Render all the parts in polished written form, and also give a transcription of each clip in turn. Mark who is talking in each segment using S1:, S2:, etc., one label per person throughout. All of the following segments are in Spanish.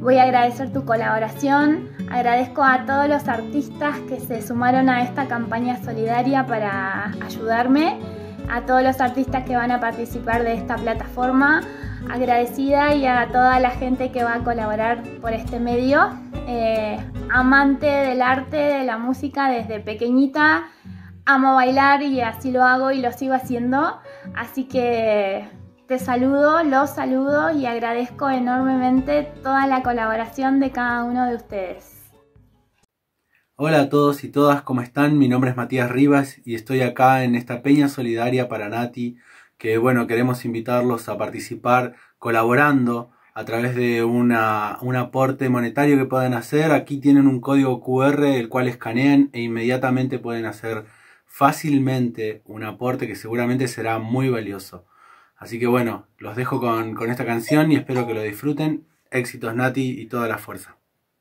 S1: Voy a agradecer tu colaboración, agradezco a todos los artistas que se sumaron a esta campaña solidaria para ayudarme, a todos los artistas que van a participar de esta plataforma, agradecida, y a toda la gente que va a colaborar por este medio. Amante del arte, de la música desde pequeñita, amo bailar y así lo hago y lo sigo haciendo, así que te saludo, los saludo y agradezco enormemente toda la colaboración de cada uno de ustedes.
S2: Hola a todos y todas, ¿cómo están? Mi nombre es Matías Rivas y estoy acá en esta peña solidaria para Nati, que bueno, queremos invitarlos a participar colaborando a través de un aporte monetario que puedan hacer. Aquí tienen un código QR el cual escanean e inmediatamente pueden hacer fácilmente un aporte que seguramente será muy valioso. Así que bueno, los dejo con esta canción y espero que lo disfruten. Éxitos Nati y toda la fuerza.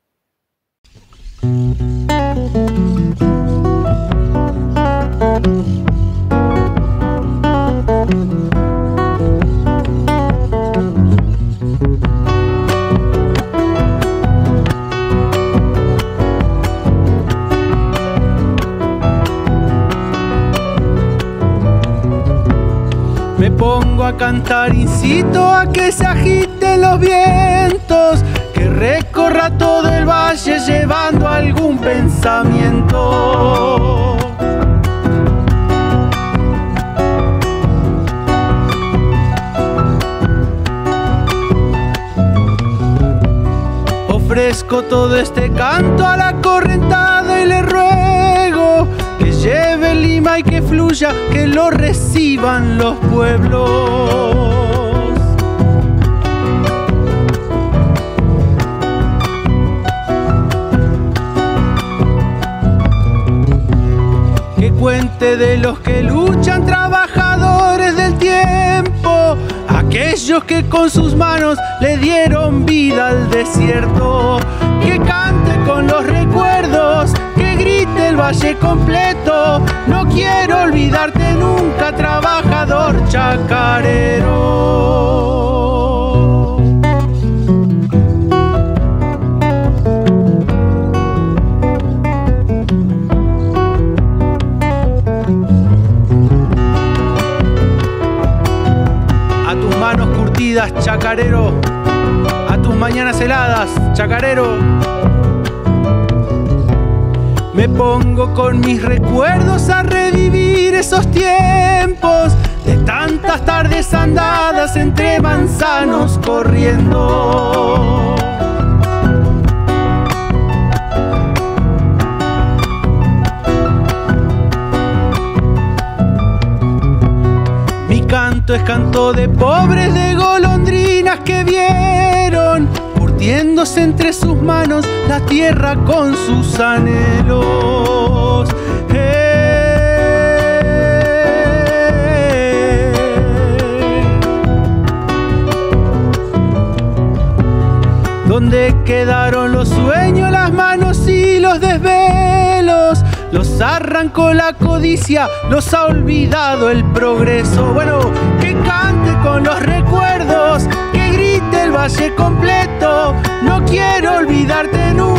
S3: Me pongo a cantar, incito a que se agiten los vientos, que recorra todo el valle llevando algún pensamiento. Ofrezco todo este canto a la correntada y le ruego que lleve lima y que fluya, que lo reciban los pueblos. Que cuente de los que luchan, trabajadores del tiempo, aquellos que con sus manos le dieron vida al desierto. Que cante con los recuerdos, que grite el valle completo. No quiero olvidarte nunca, trabajador chacarero. A tus manos curtidas, chacarero, a tus mañanas heladas, chacarero. Me pongo con mis recuerdos a revivir esos tiempos de tantas tardes andadas entre manzanos corriendo. Mi canto es canto de pobres, de golondrinas que vieron curtiéndose entre sus manos la tierra con sus anhelos. ¿Dónde quedaron los sueños, las manos y los desvelos? Los arrancó la codicia, los ha olvidado el progreso. Bueno, que cante con los recuerdos, que grite el valle completo. No quiero olvidarte nunca.